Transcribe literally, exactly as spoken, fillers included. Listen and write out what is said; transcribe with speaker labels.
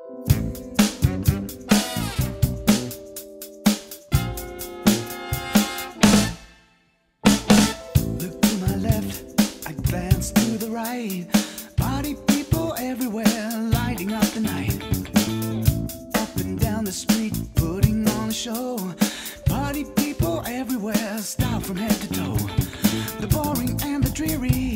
Speaker 1: Look to my left, I glance to the right. Party people everywhere, lighting up the night. Up and down the street, putting on a show. Party people everywhere, style from head to toe. The boring and the dreary